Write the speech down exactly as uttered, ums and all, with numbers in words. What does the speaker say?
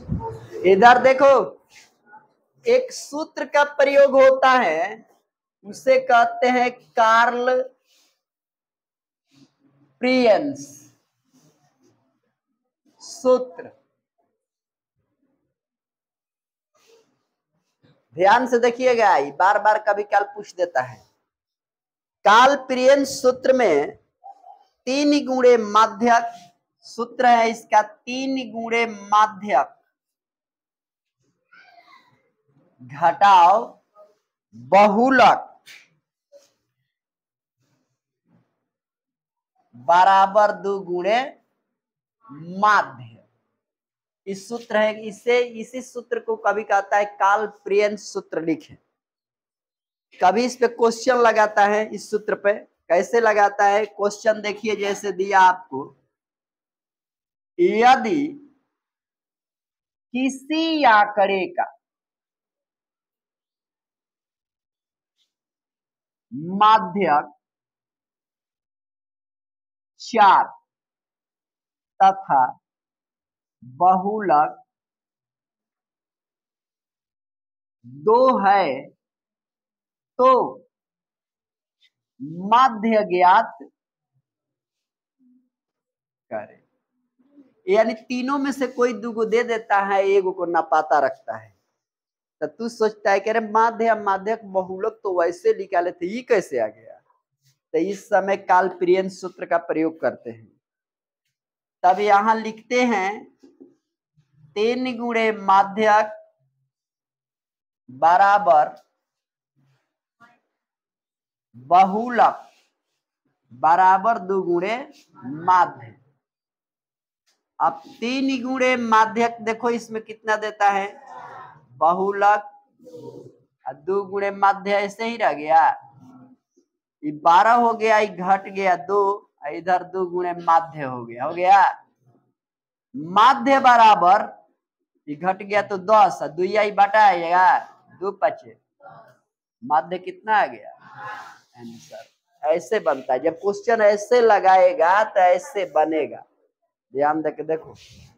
इधर देखो, एक सूत्र का प्रयोग होता है, उसे कहते हैं कार्ल प्रियंस सूत्र। ध्यान से देखिएगा, बार बार कभी काल पूछ देता है। कार्ल प्रियंस सूत्र में तीन गुणे माध्यक सूत्र है इसका, तीन गुणे माध्यक घटाओ बहुलक बराबर दो गुणे माध्य। इस सूत्र है, इसे इसी सूत्र को कभी कहता है कार्ल प्रियंस सूत्र लिखे। कभी इस पे क्वेश्चन लगाता है, इस सूत्र पे कैसे लगाता है क्वेश्चन देखिए, जैसे दिया आपको, यदि किसी आंकड़े का माध्यक चार तथा बहुलक दो है तो माध्य ज्ञात करें। यानी तीनों में से कोई दो दे देता है, एगो को नापाता रखता है, तो तू सोचता है कि अरे माध्य माध्यक बहुलक तो वैसे निकाले थे, ये कैसे आ गया। तो इस समय कार्ल प्रियंस सूत्र का प्रयोग करते हैं। तब यहां लिखते हैं तीन गुणे माध्यक बराबर बहुलक बराबर दो गुणे माध्य। अब तीन गुणे माध्यक देखो इसमें कितना देता है, बहुलक दो गुणे माध्य ऐसे ही रह गया, ये बारह हो गया, ये घट गया दो, इधर दो गुणे माध्य हो गया, हो गया माध्य बराबर, ये घट गया तो दस, दुइया ही बटाएगा दो पचे, माध्य कितना आ गया आंसर। ऐसे बनता है, जब क्वेश्चन ऐसे लगाएगा तो ऐसे बनेगा। ध्यान देके देखो।